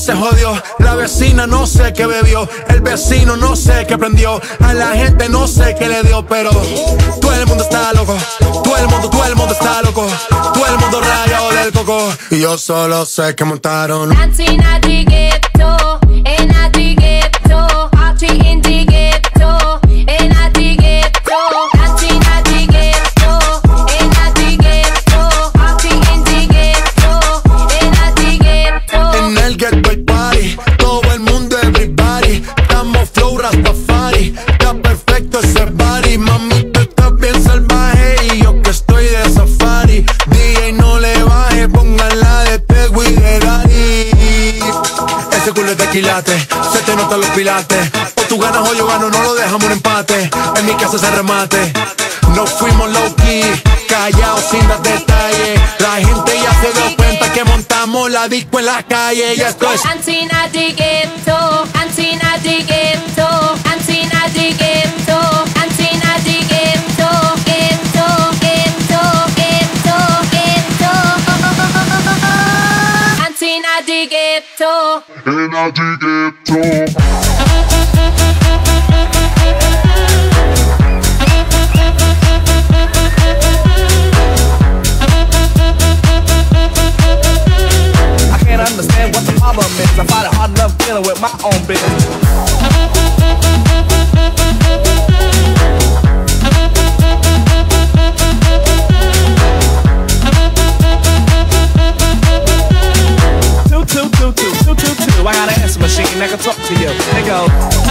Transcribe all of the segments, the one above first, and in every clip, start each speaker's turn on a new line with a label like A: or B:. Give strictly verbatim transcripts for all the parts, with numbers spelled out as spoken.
A: se jodió. La vecina no sé qué bebió, el vecino no sé qué prendió, a la gente no sé qué le dio, pero todo el mundo está loco, todo el mundo, todo el mundo está loco, todo el mundo rayado del coco. Y yo solo sé que montaron
B: dancing at the ghetto, and at the ghetto, party in the ghetto, and at the ghetto, dancing at the ghetto, and at the ghetto, party in the ghetto, and at the ghetto.
A: En el ghetto hay party, todo el mundo everybody, estamos flow Rastafari, está perfecto ese body, mami tú estás bien salvaje y yo que estoy de safari. D J no le baje, pónganla de Tego y de Daddy. Ese culo es de quilate, se te notan los pilates, o tú ganas o yo gano, no lo dejamos en empate, en mi casa se remate. Nos fuimos low key, callados sin dar detalles, la gente ya se dio cuenta que montamos la disco en la calle. Y esto es
B: dancing at the ghetto, dancing at the ghetto, dancing at the ghetto, dancing at the ghetto, ghetto, ghetto, ghetto, ghetto, dancing at the ghetto,
C: and at the ghetto.
D: Understand what the problem is. I find it hard enough dealing with my own business. Two, two, two, two, two, two, two. I got an answer machine that can talk to you. They go.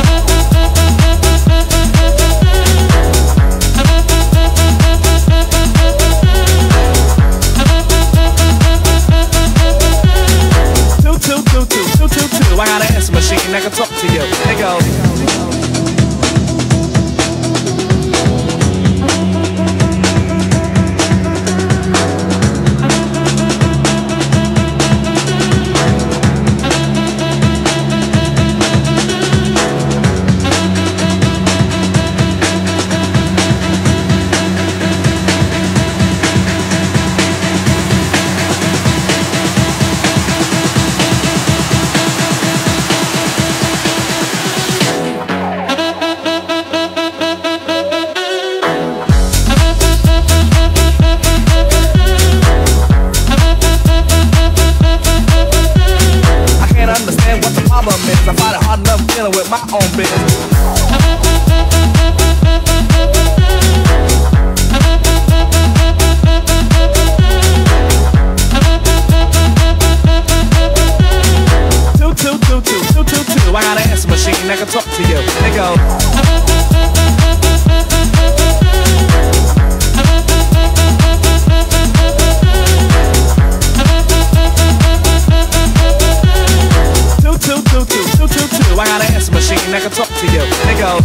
D: Two, two, two, two, two, two. I got an answer machine that can talk to you. They go. I find it hard enough dealing with my own business. Two, two, two, two, two, two, two. I got an answer machine that can talk to you. They go. Two, two, two, two, two, two. I got an answer machine that can talk to you. They go.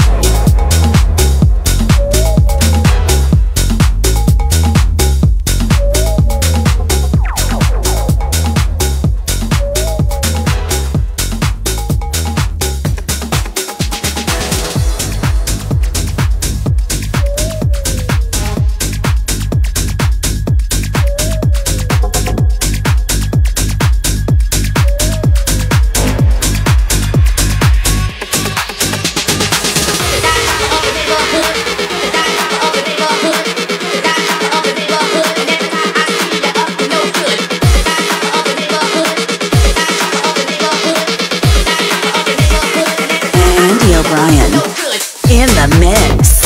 E: In the mix.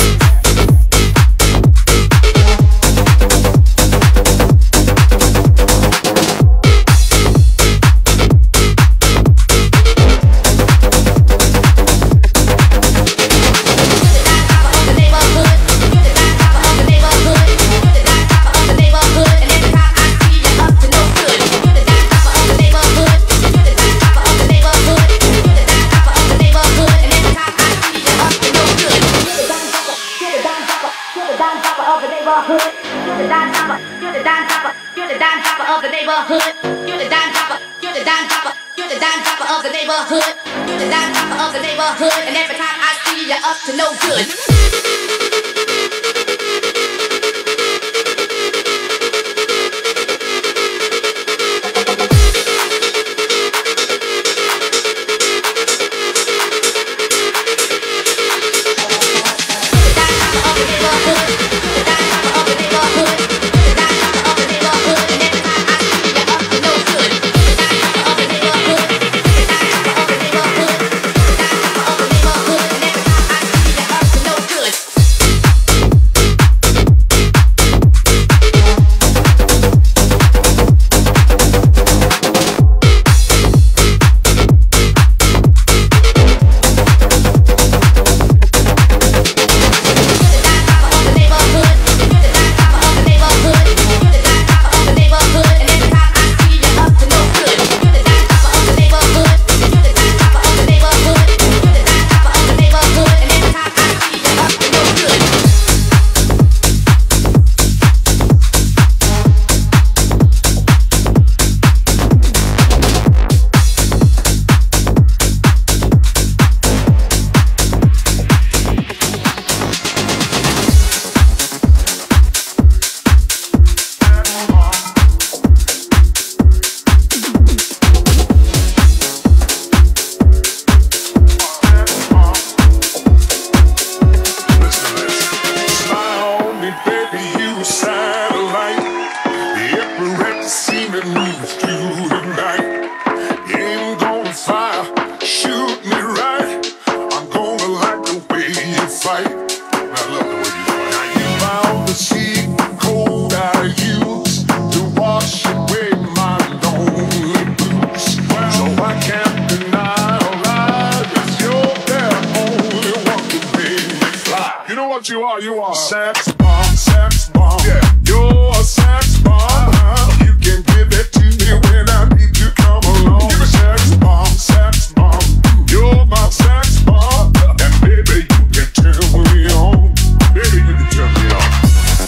C: what you are, you are sex bomb, sex bomb. Yeah, you're a sex bomb. Uh-huh. You can give it to me when I need to come along. Give me sex bomb, sex bomb. You're my sex bomb, and baby you can turn me on. Baby you can turn me on.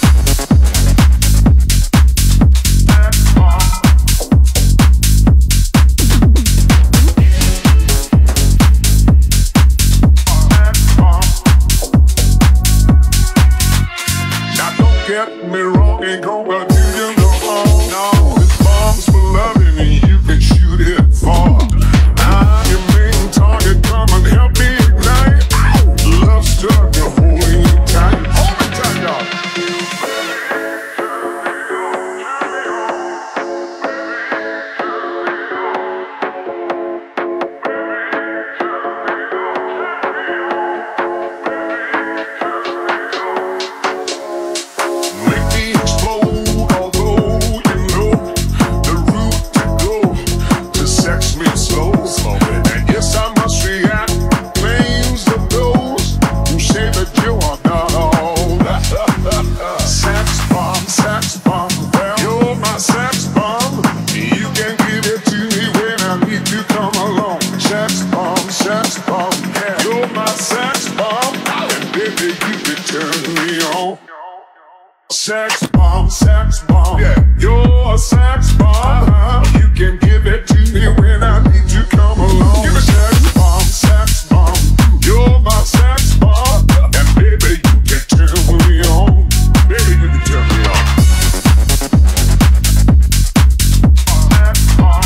C: Sex bomb. Get me wrong, ain't gonna do you no harm. No, this bomb's for loving and you can shoot it far. I'm your main target, come and help me ignite. Love stuck, you're holding you tight. Hold me tight, y'all. Sex bomb, sex bomb. Yeah, you're a sex bomb. Uh-huh. You can give it to me when I need you come along. Give me sex bomb, sex bomb. You're my sex bomb, and baby you can turn me on. Baby you can turn me on. Sex bomb.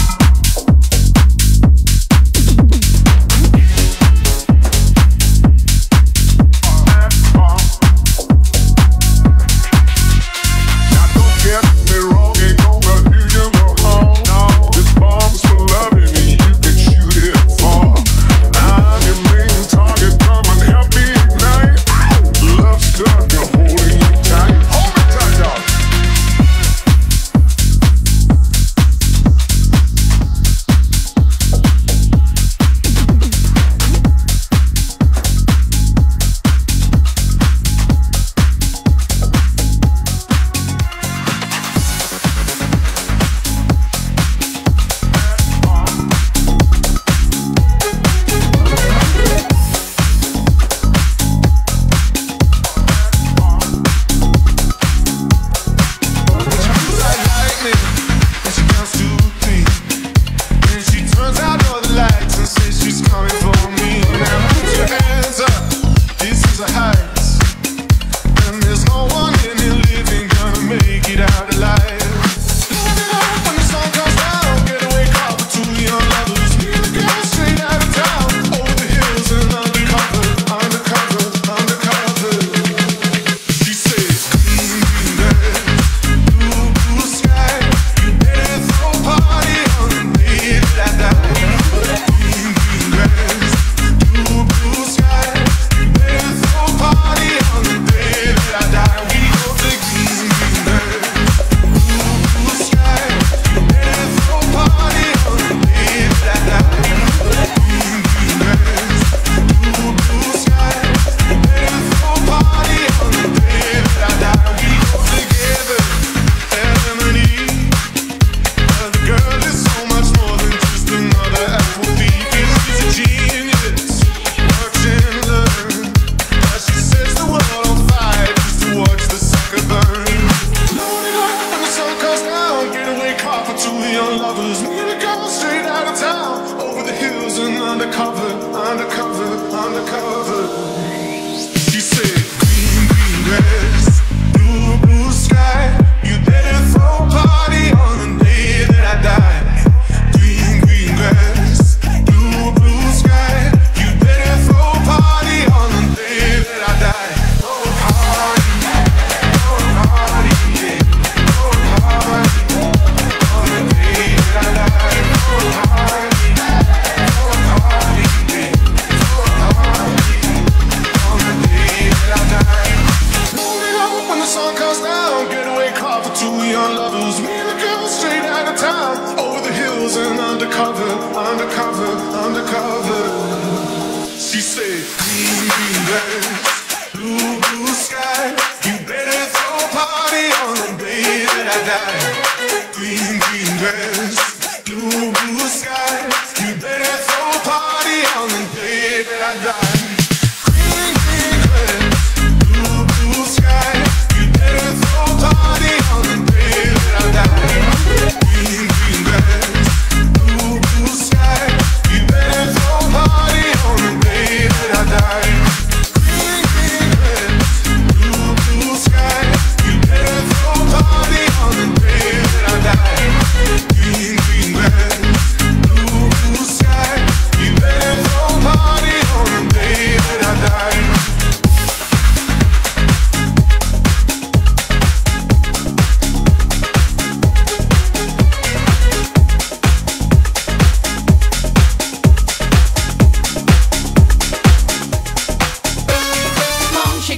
C: Undercover, she said, green, green grass, blue, blue sky.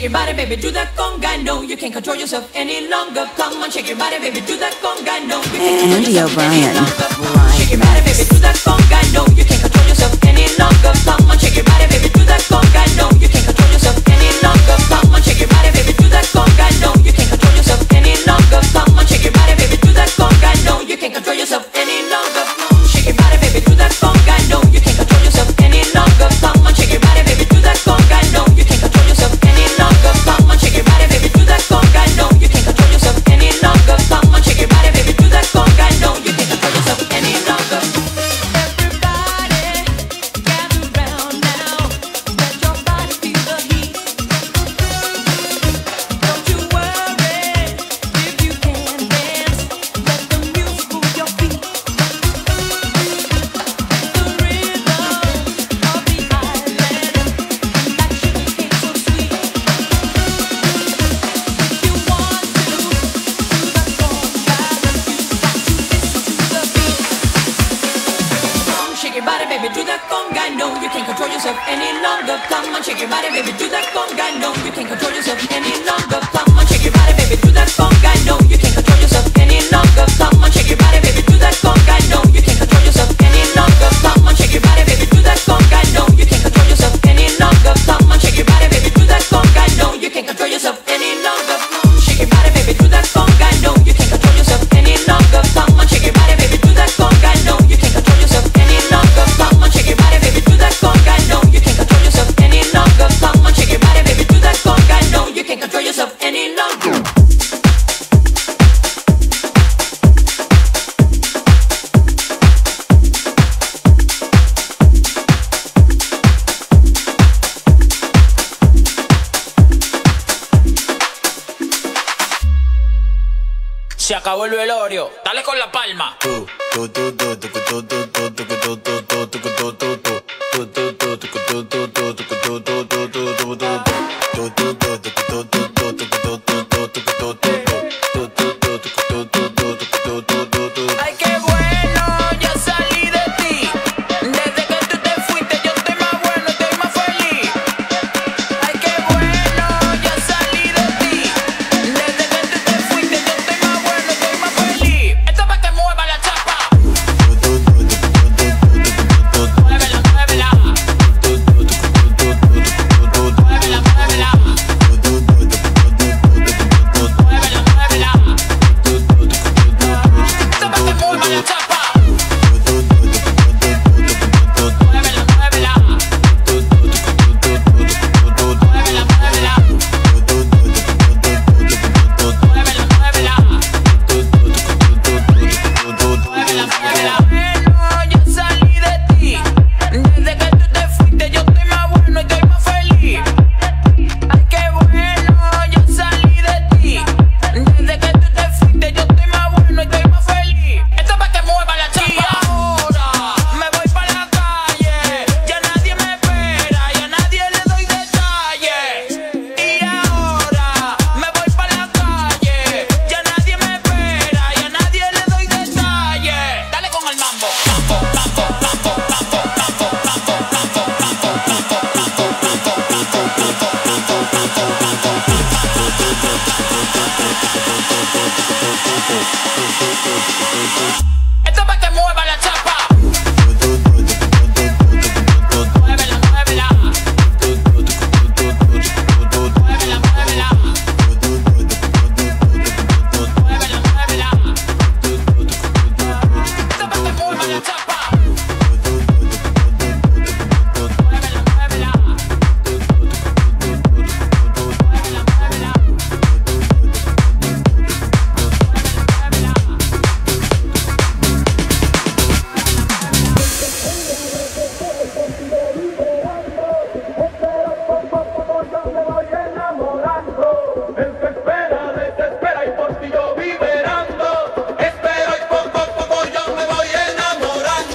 F: your body, baby, do that conga. No, you can't control yourself any longer. Come on, shake your body, baby, do that conga. No, you can't control
E: Andy
F: yourself any
E: O'Brien.
F: longer. Shake your body, baby, do that conga. No, you can't control yourself any longer. Come on, shake your body, baby, do that conga. No, you can't control yourself any longer. Come on, shake your body, baby, do that conga. No, you can't control yourself any longer. Come on, shake your body, baby, do that conga. No, you can't control yourself any longer. Shake your body, baby, do that conga. No, you can't control yourself any longer. Come on, shake your body, baby, do that conga. No, you can't control yourself any longer. Come on, shake your body, baby, do that conga. No, you can't control yourself any longer. Come on, shake your body, baby, do that conga. No, you can't control yourself any longer. Everybody, gather round now. Let your body feel the heat. Don't you worry if you can't dance. Let the music move your feet. The rhythm of the island, like sugar cane so sweet. If you want to do the conga, you got to listen to the beat. Come on, shake your body, baby, do that conga. No, you can't control yourself any longer. Come on, shake your body, baby, do that conga. No, you can't control yourself any longer. Come on, shake your body, baby, do that conga. No, you can't control yourself any longer. Come on, shake your body, baby, do that conga. No, you can't control yourself any longer. Come on, shake your body, baby, do that conga. No, you can't control yourself any longer. Come on, shake your body, baby, do that conga. No, you can't control yourself any longer. Shake your body, baby, do that conga. No, you can't control yourself any longer. Come on, shake your body, baby, do that conga. No, you can't control yourself any longer. Come on, shake your body, baby, do that conga. No, you can't control yourself any longer. Come on, shake your body, baby, do that conga. No, you can't control yourself any longer.
G: Se acabó el velorio. Dale con la palma. Ay, qué bueno, ya salí de ti. Desde que tú te fuiste yo estoy más bueno, estoy más feliz. Ay, qué bueno, ya salí de ti. Desde que tú te fuiste yo estoy más bueno, estoy más feliz. Esto es para que mueva la chapa. Muévela, muévela. Muévela, muévela. Muévela, muévela. Esto es para que mueva la chapa. Muévela, muévela. Muévela, muévela. Muévela, muévela. Muévela, muévela. Bueno, ya salí de ti. Desde que tú te fuiste yo estoy más bueno y estoy más feliz. Ay, qué bueno, ya salí de ti. Desde que tú te fuiste yo estoy más bueno y estoy más feliz. Esto es para que mueva la chapa. Y ahora me voy para la calle. Ya nadie me espera, ya nadie le doy detalles. Y ahora me voy para la calle. Ya nadie me espera, ya nadie le doy detalles. Dale con el mambo. Mambo, mambo, mambo, mambo, mambo, mambo, mambo, mambo, esto es para que mueva la chapa. Muévela, muévela. Muévela, muévela. Muévela, muévela. Esto es para que mueva la chapa. Muévela, muévela. Muévela, muévela.
A: Espero y poco a poco yo me voy enamorando.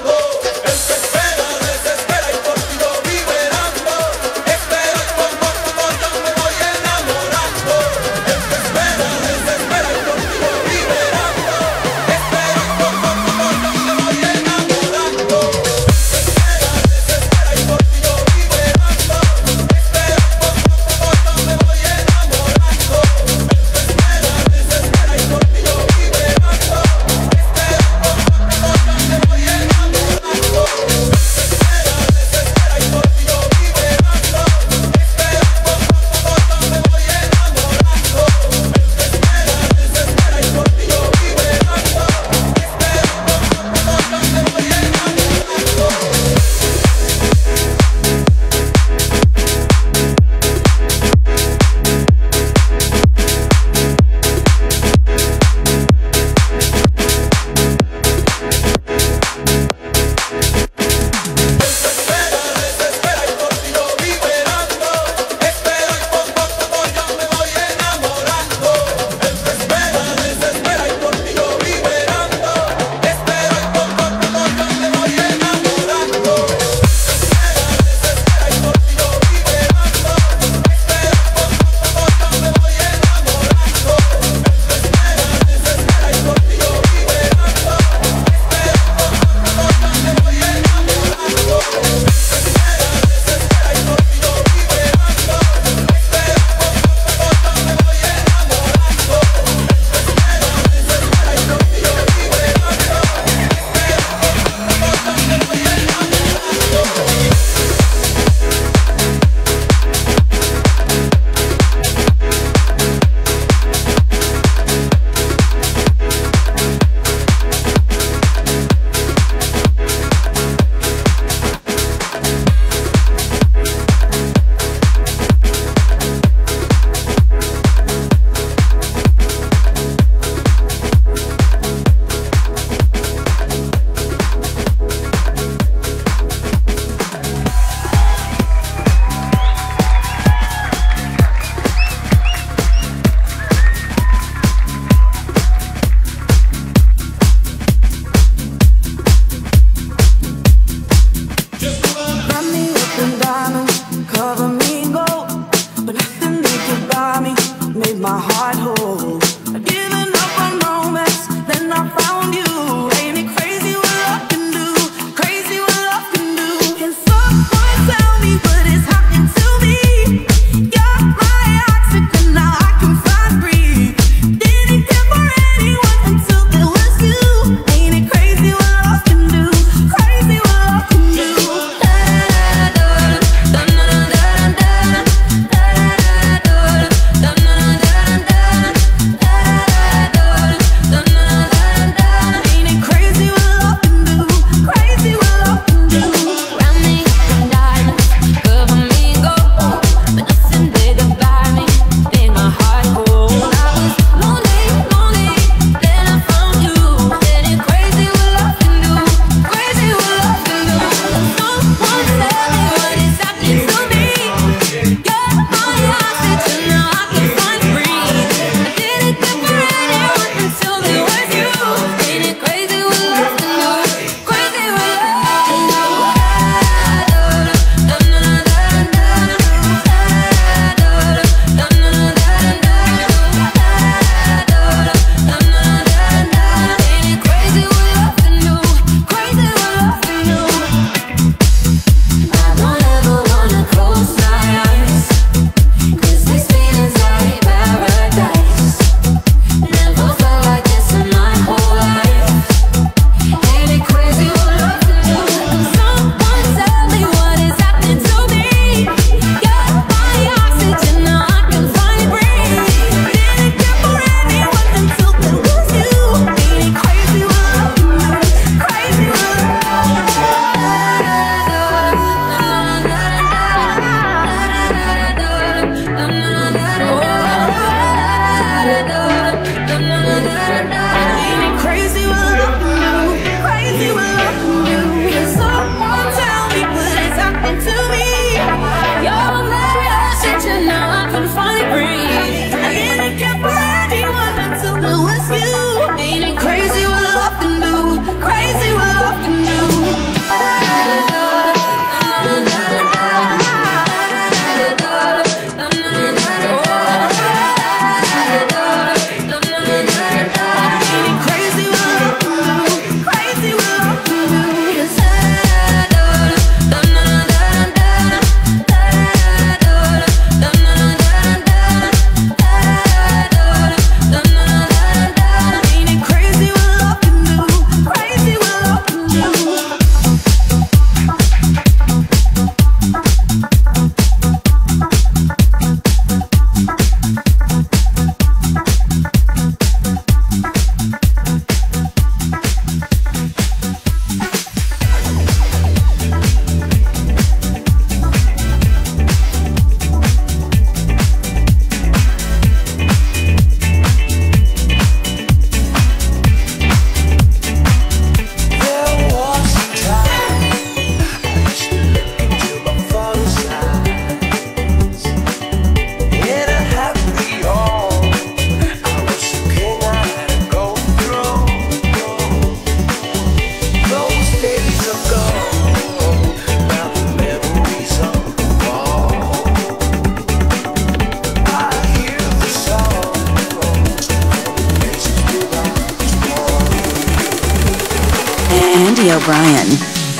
E: Brian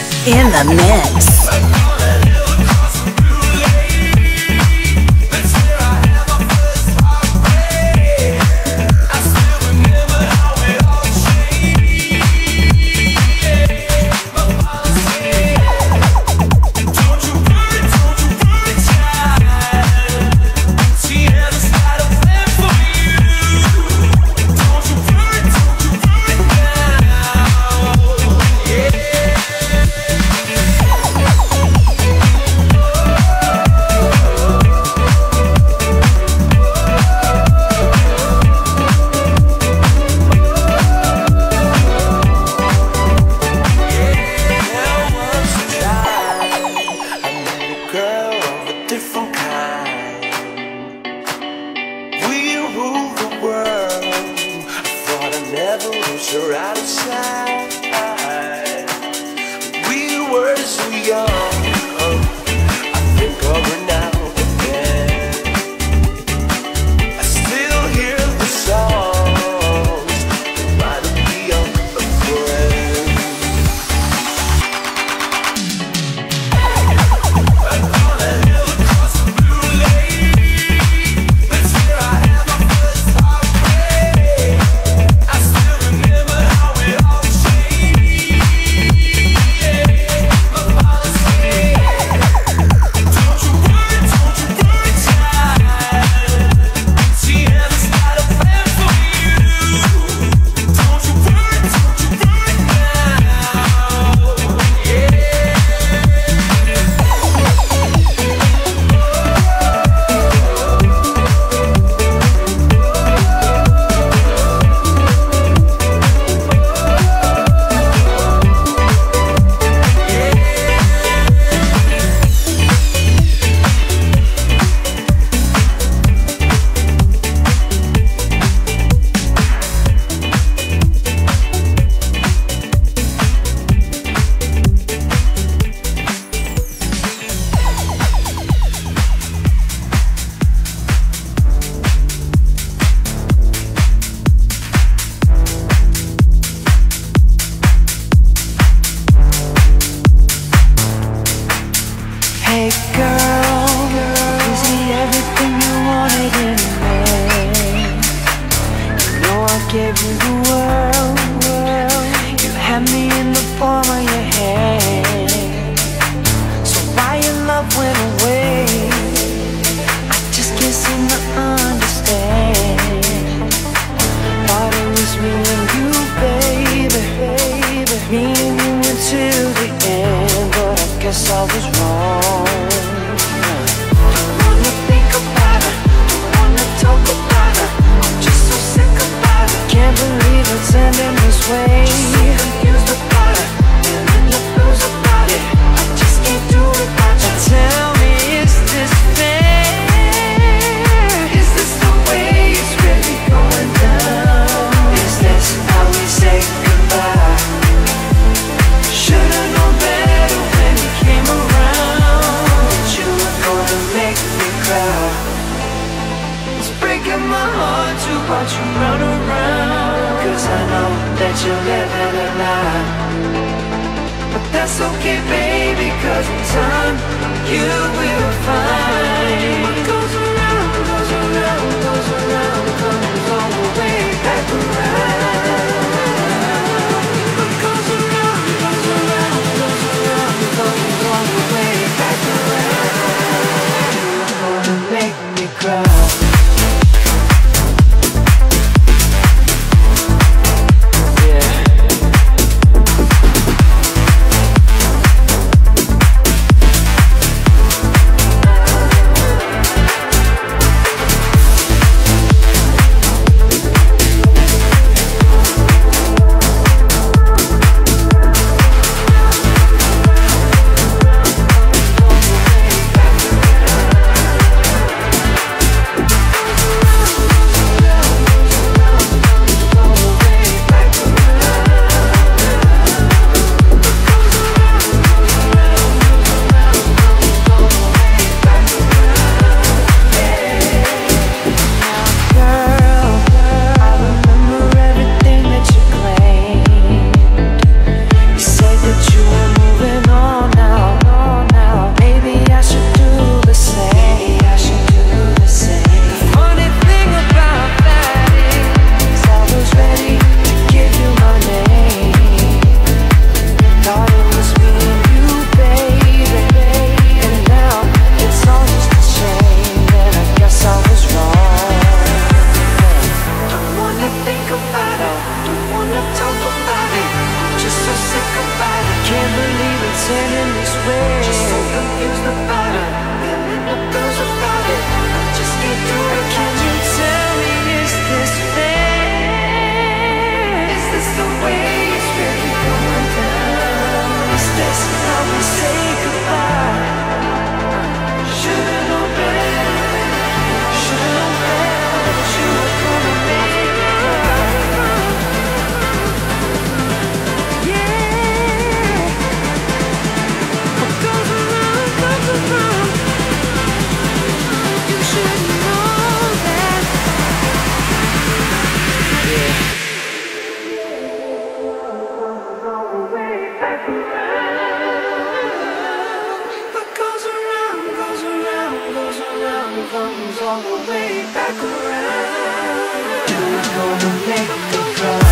E: in the mix.
H: Yeah. pretending this way. Just so confused about it, feeling what goes about it. I just can't do it. Can you tell me, is this fair? Is this the way it's really going down? Is this how we say goodbye? Should've known better, should've known better that you were gonna make it right. Yeah. What goes around comes around. You should know that. Yeah. What goes around goes around goes around comes all the way back around. You're gonna make me cry.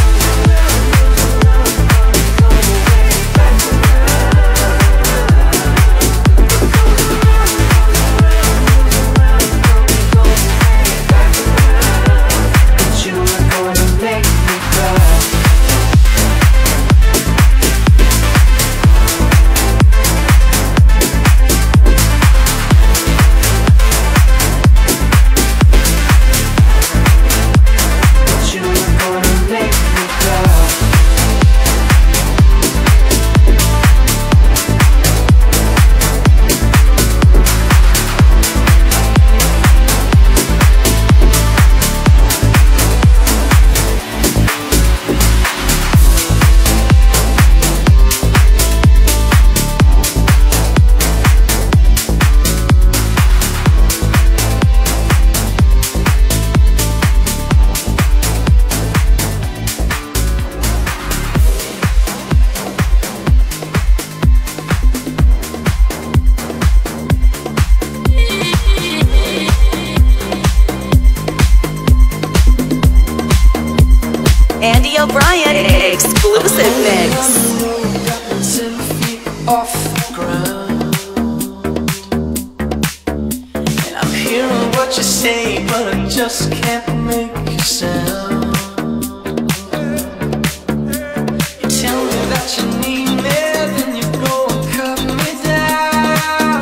E: Andy O'Brien exclusive mix.
H: Ten feet off the ground, and I'm hearing what you say, but I just can't make a sound. You tell me that you need me, then you go and cut me down.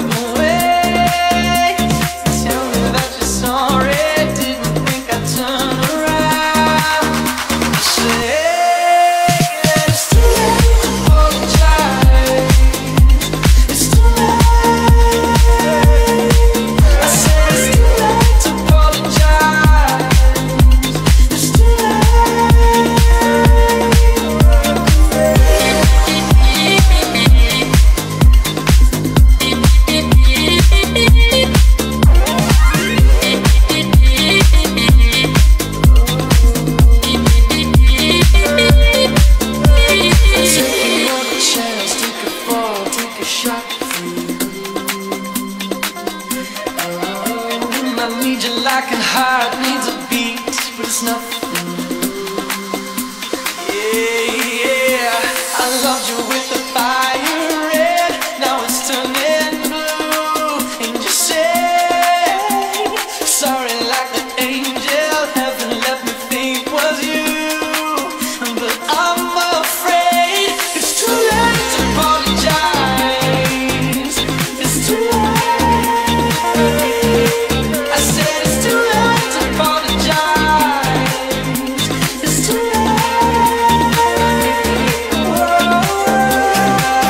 H: Wait, tell me that you're sorry, didn't think I'd turn around. Say that it's too late to apologize. It's too late. I said it's too late to apologize. It's too take another chance, take a fall, take a shot for you. Oh, I need you like a heart needs a beat, but it's nothing. Yeah, yeah. I loved you with the fire red, now it's turning blue. And you say sorry like an angel, heaven let me think was you. But I'm afraid it's too late to apologize. It's too late. I said it's too late to apologize. It's too late. Whoa.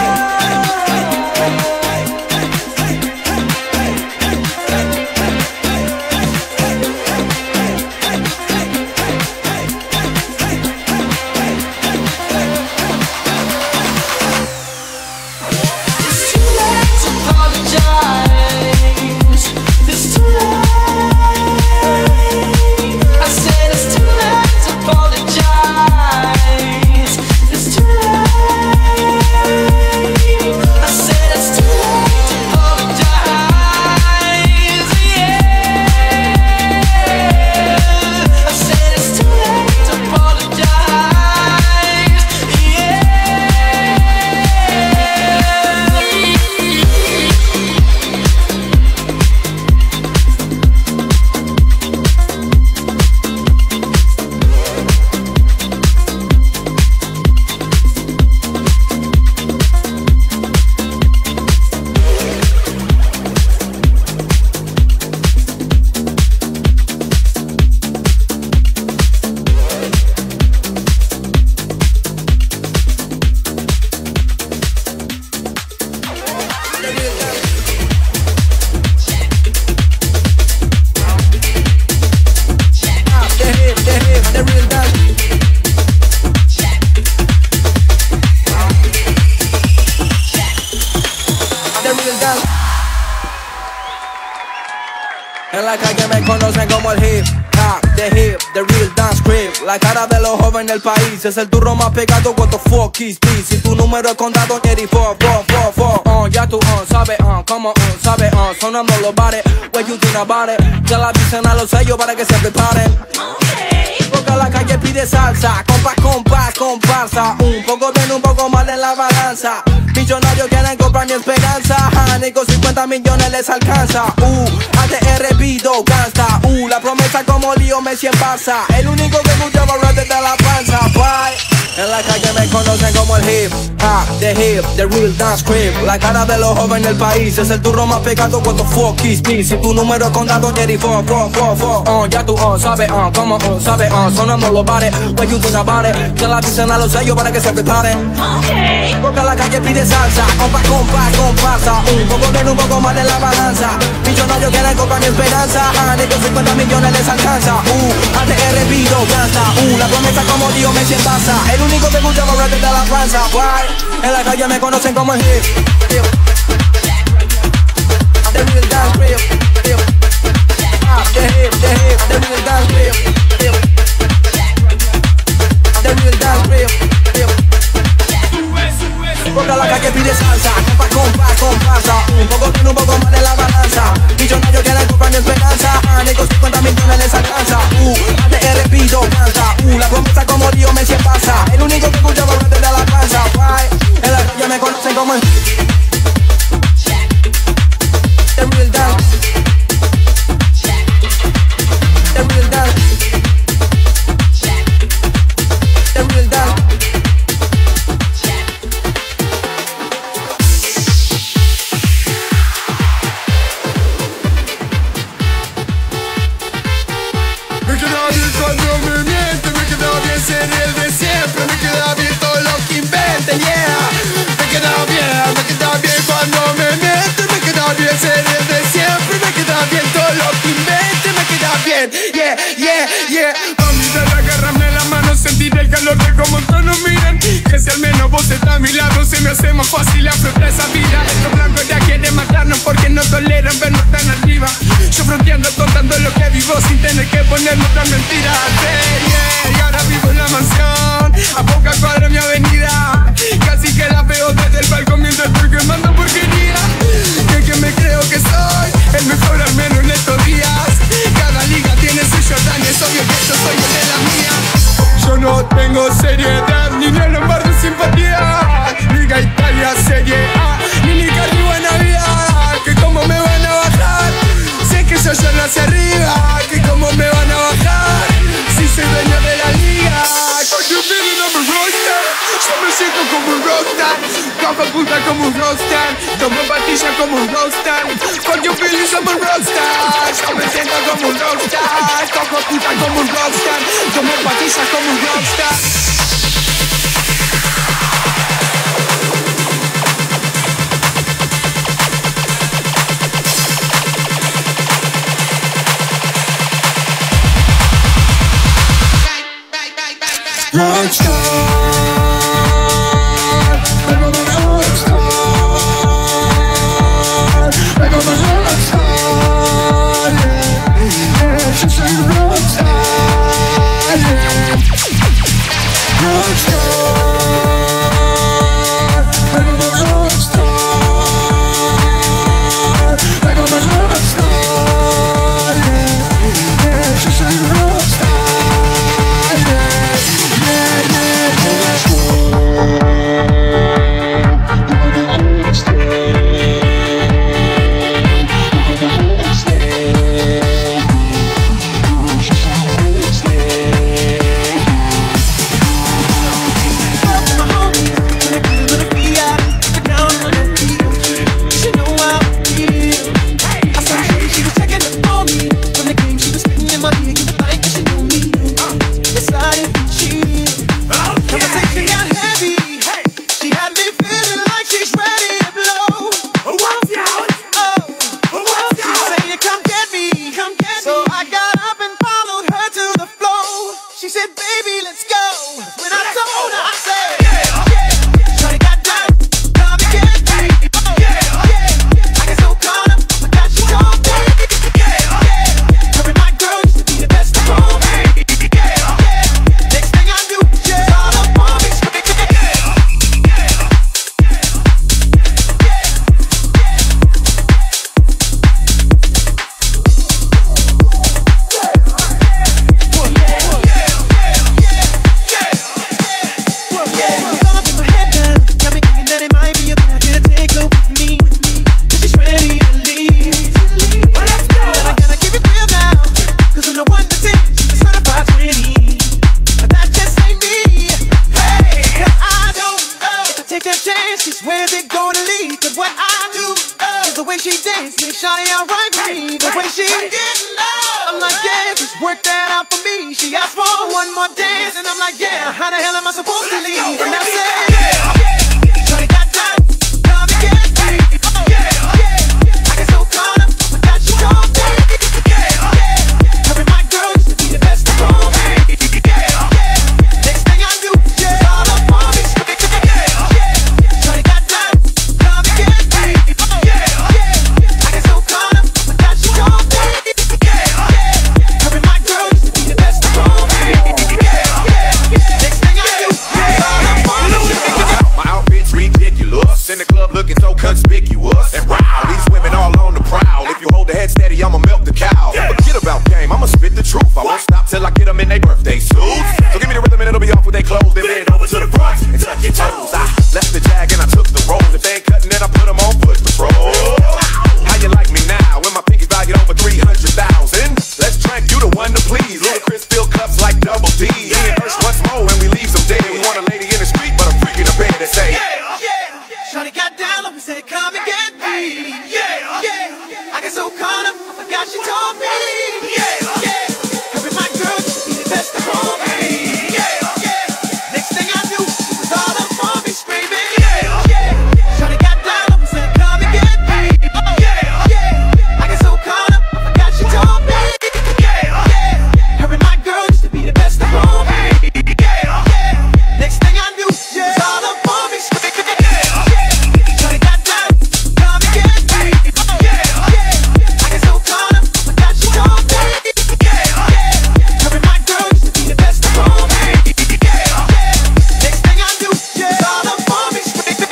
I: En la calle me conocen como el hip hop, the hip, the real dance crib. La cara de los jóvenes del país es el turro más pegado. What the fuck is this? Si tu número es contado, Jerry, four, four, four, four. Uh, ya tú, uh, sabes, uh, como, uh, sabes, uh, sonando los bares. What you think about it? Ya la dicen a los sellos para que se preparen. Porque la calle pide salsa, compás, compás, comparsa. Un poco bien, un poco mal en la balanza. Millonarios quieren comprar mi esperanza. Ni con cincuenta millones les alcanza. Uh, A T R pido gangsta. Uh, la promesa como lío Messi en pasa. El único que escuchaba rap desde la panza. Bye. En la calle me conocen como el hip hop, the hip, the real dance crib. La cara de los jóvenes del país es el turro más pegado. What the fuck is this? Si tu número es contado, Jerry, four, four, four, four. Uh, ya tú, uh, sabes, uh, como, uh, sabes, uh, sonando los bares. What you think about it? Ya la dicen a los sellos para que se preparen. Okay. Porque la calle pide salsa, compa, compa, comparsa. Un poco bien, un poco mal en la balanza. Millonarios quieren comprar mi esperanza. Ni con cincuenta millones les alcanza. Uh, A T R pido gangsta. Uh, la promesa como Dios me en pasa. El único que escuchaba rap desde la panza. Why? En la calle me conocen como el hip hip, the real dance crib, hip hop, the hip, the hip, the real dance crib, hip, the real dance crib, hip. Porque la calle pide salsa, compa, compa, comparsa. Un poco bien, un poco mal en la balanza. Millonarios quieren comprar mi esperanza. Ni con cincuenta millones les alcanza. Uh, A T R pido gangsta. Uh, la promesa como Dios me se pasa. El único que escuchaba rap desde la panza. Why? En la calle me conocen como el the real dance, the real dance, the real dance.
A: Me queda bien cuando me miente, me queda bien ser el de siempre, me queda bien todo lo que inventen, yeah. Me queda bien, me queda bien cuando me miente, me queda bien ser el de siempre, me queda bien todo lo que inventen, me queda bien, yeah, yeah, yeah. A mí de agarrarme la mano, sentir el calor de cómo todos nos miran. Que si al menos vos estás a mi lado, se me hace más fácil afrontar esa vida. Estos blancos ya quieren matarnos porque no toleran vernos tan arriba. Yo fronteando, contando lo que vivo sin tener que ponerme tan mentiras. Yeah, yeah, y ahora vivo en la mansión, a poca cuadra mi avenida. Casi que la veo desde el balcón mientras estoy quemando porquería. Que que me creo que soy el mejor al menos en estos días. Cada liga tiene su Jordan, es obvio que yo soy el de la mía. Yo no tengo seriedad, ni en el bar de simpatía. Liga Italia, Serie A, ni Liga ni buena vida. Que como me van a bajar, sé que yo ya nací arriba. Que como me van a bajar, si soy dueño de la liga. Con tu vida no me rockstar, yo me siento como un rockstar. Cojo puta como un rockstar, tomo patilla como un rockstar. Con tu vida somos un rockstar, yo me siento como un rockstar. Cojo puta como un rockstar, tomo patilla como un rockstar. Rockstar, I'm a rockstar, I'm a rockstar, yeah, yeah, she's a rockstar, yeah.
J: she dance, make shawty alright with me. The way she getting low, I'm like, yeah, just work that out for me. She asked for one more dance, and I'm like, yeah, how the hell am I supposed to leave? And I said, yeah, shawty got down, come and get me. Yeah, yeah, I get so caught up, I forgot she told me. Yeah, yeah, her and my girl used to be the best of all me. Yeah, yeah, next thing I knew, yeah, all up on me. Yeah, yeah, shawty got down, come and get me. Yeah, yeah, I get so caught up, I forgot she told me. Yeah, yeah, her and my girl used to be the best of all me. Yeah, yeah, next thing I knew, yeah, all up on me.
C: My outfit's ridiculous, in the club looking so conspicuous. And wow, these women all on the prowl. If you hold the head steady, I'ma milk the cow. Forget about game, I'ma spit the truth. I won't stop till I get them in their birthday suits. So give me the rhythm and it'll be off with their clothes. Then bend over to the front and touch your toes. I left the jag and I took the rolls. If they ain't cutting it, I put them on foot patrol. How you like me now when my pinky's valued over three hundred thousand? Let's drink, you the one to please. Ludacris fill cups like double D. Me and Ursh once more when we leave them dead. We want a lady in the street, but a freak in the bed that say,
J: Yeah, yeah, shawty got down, let me say, come and get me. Yeah, yeah, I get so caught up, I forgot she told me. Yeah, yeah, her and my girl used to be the best of all me. Yeah, yeah, next thing I knew, it was all up on me screaming. Yeah, yeah, shawty got down, let me say, come and get me. Yeah, yeah, I get so caught up, I forgot she told me. Yeah, yeah, her and my girl used to be the best of all me. Yeah, yeah, next thing I knew, it was all up on me screaming. Shawty got down, come and get me. Yeah, yeah, I get so caught up, I forgot she told me. Yeah, yeah, her and my girl used to be the best of all me. Yeah, yeah, next thing I knew, it was all up on me screaming.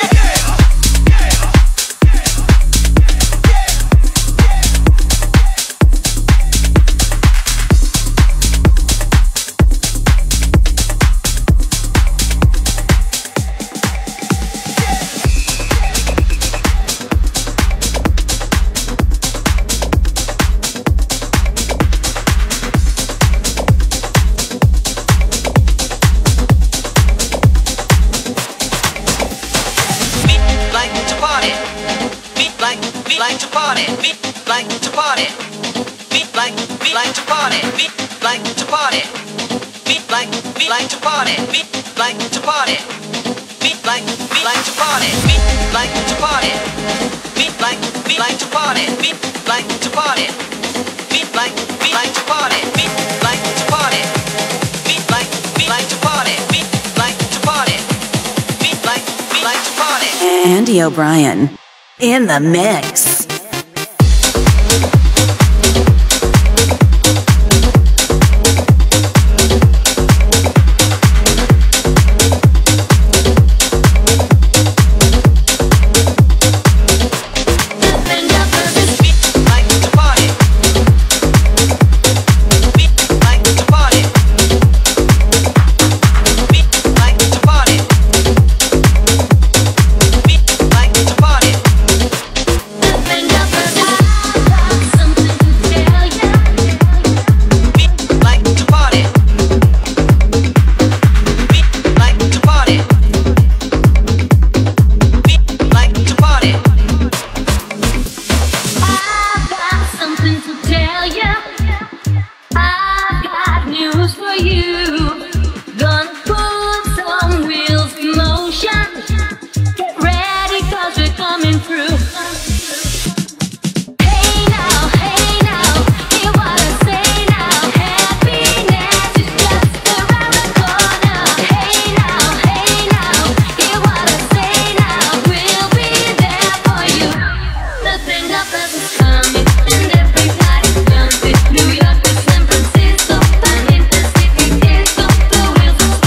H: Like to party, beat like, beat like to party, beat like to party, beat like, beat like to party, beat like to party, beat like, beat like to party, beat like to party, beat like, beat like to party, beat like to party, beat like, beat like to party, beat like to party, beat like, beat like to party, beat like to party, beat like, beat like to party, beat like to party, beat like, beat like to party.
E: Andy O'Brien in the mix.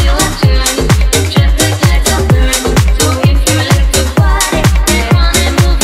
B: Move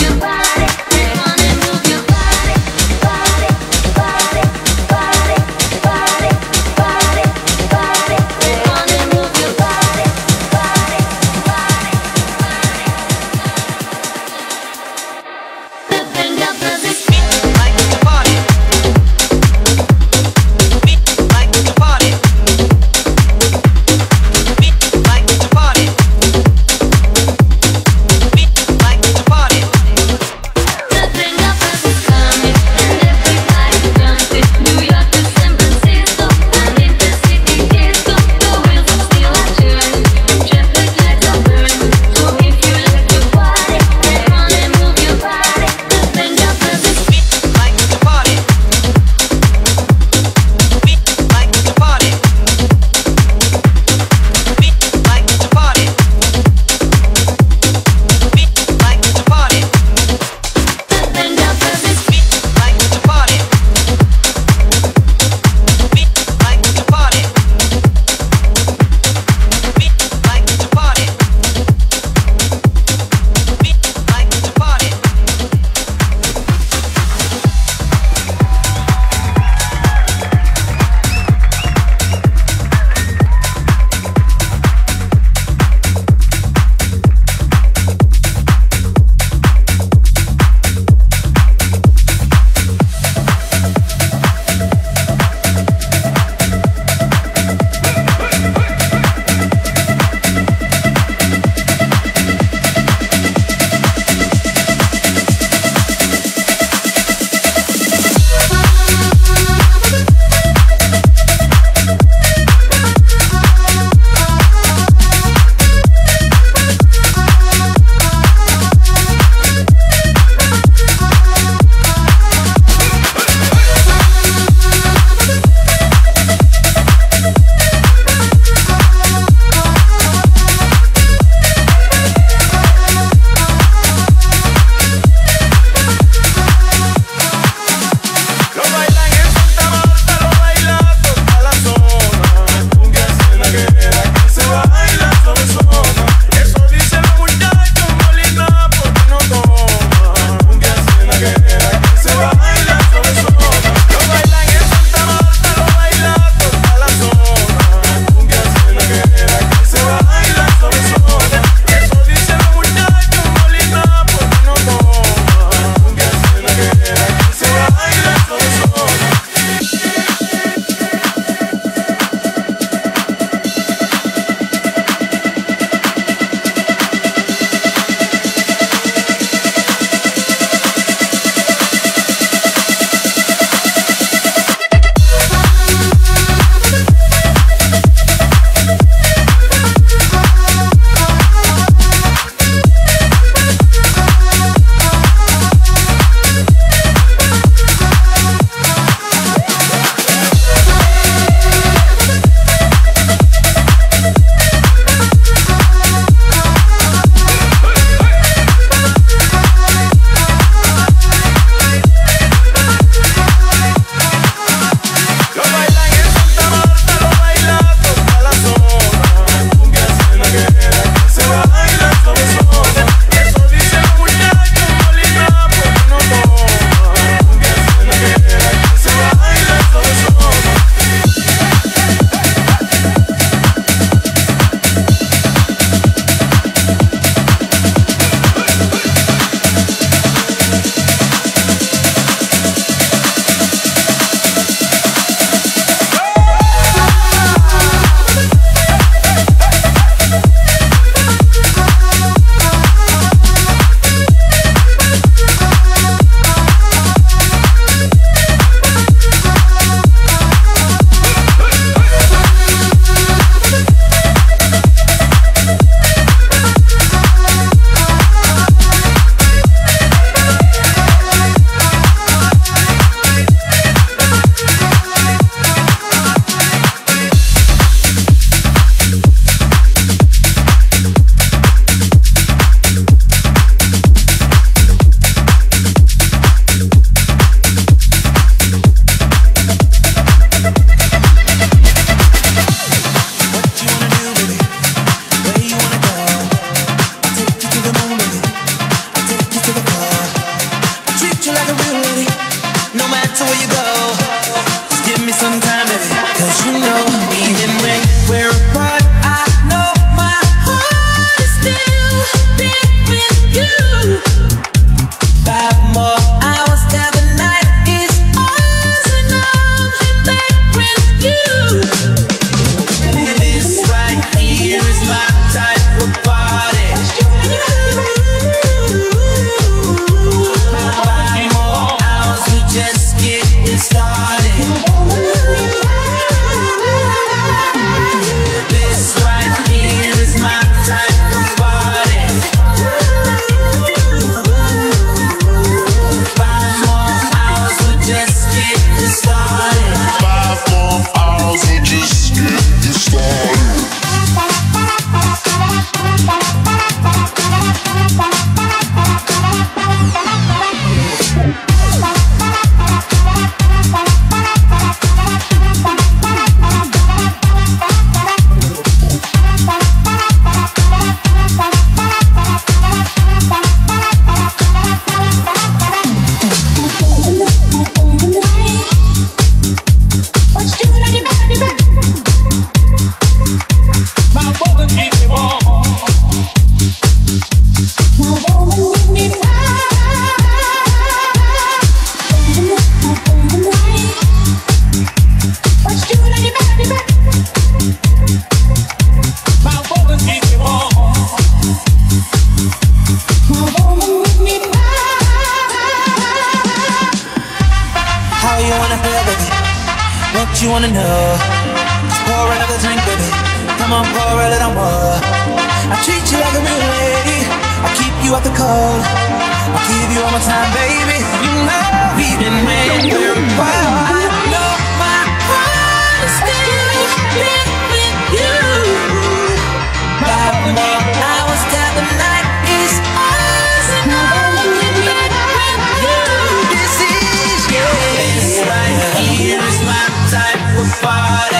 H: you wanna feel, baby? What you wanna know? Just pour another drink, baby. Come on, pour a little more. I treat you like a real lady. I keep you out the cold. I'll give you all my time, baby. You know we've been made for a while. I know my heart is still beat with you. Five more hours till the night is ours, and I'm looking back with you. This is yeah. This right here is my type of party.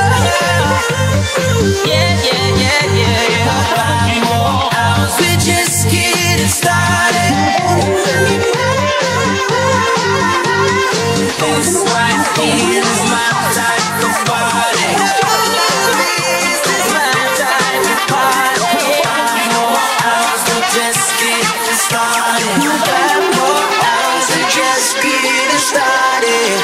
H: Yeah, yeah, yeah, yeah, yeah. Five more hours, we're just getting started. This right here is my type of party. This is my type of party. Five more hours, we're just getting started. Five more hours, we're just getting started.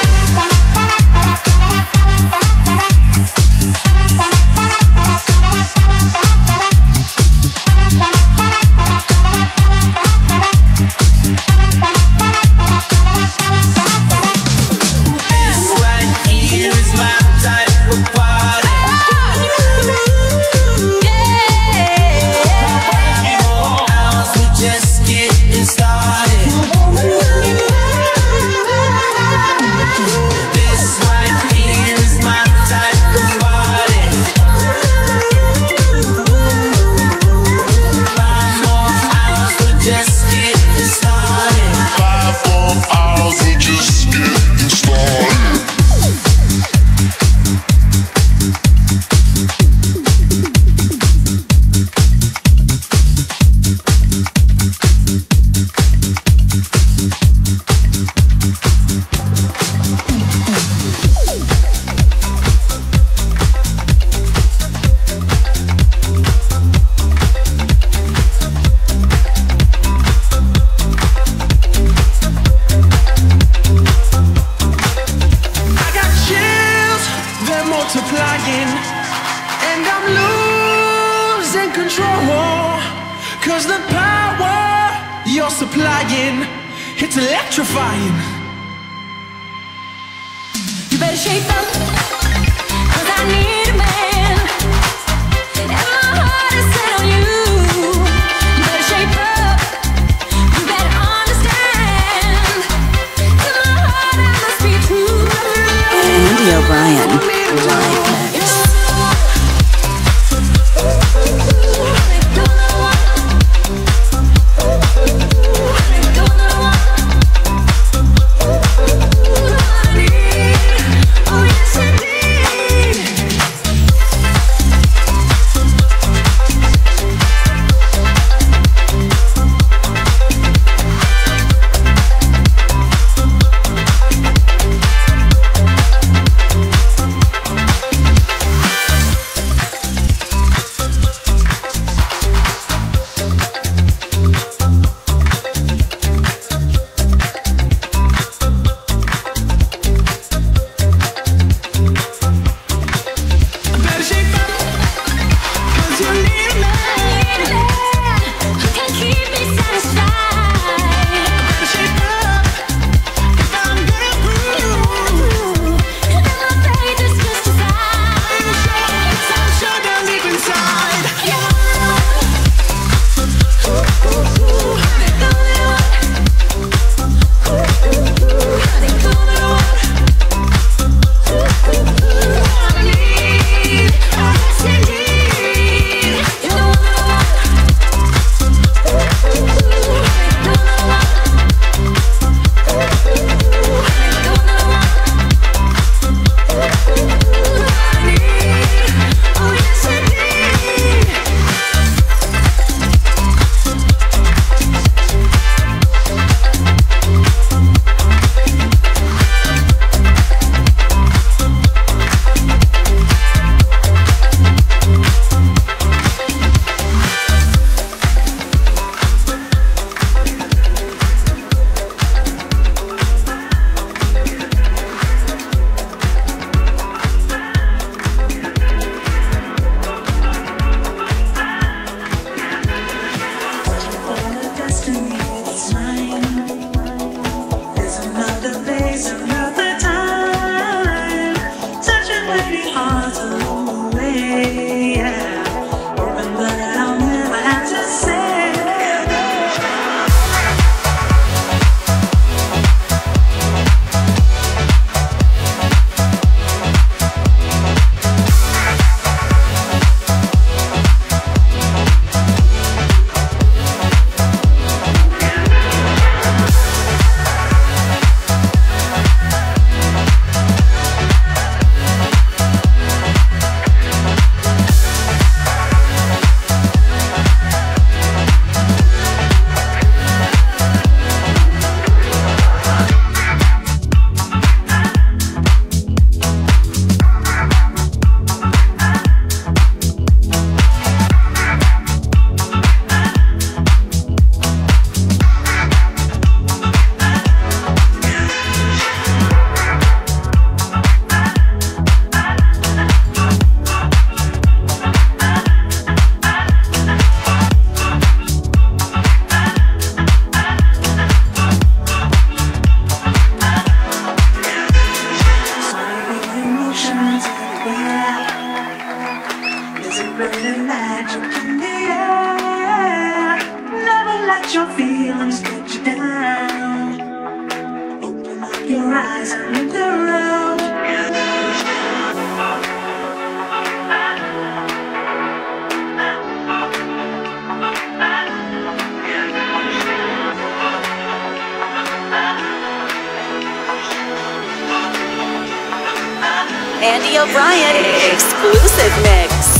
E: Andy O'Brien exclusive mix.